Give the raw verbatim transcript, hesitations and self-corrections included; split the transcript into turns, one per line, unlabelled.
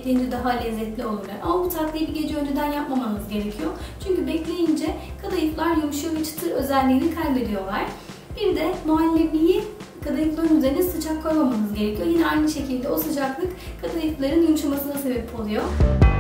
bekleyince daha lezzetli olurlar. Ama bu tatlıyı bir gece önceden yapmamanız gerekiyor. Çünkü bekleyince kadayıflar yumuşuyor ve çıtır özelliğini kaybediyorlar. Bir de muhallebiyi kadayıfların üzerine sıcak koymamanız gerekiyor. Yine aynı şekilde o sıcaklık kadayıfların yumuşamasına sebep oluyor.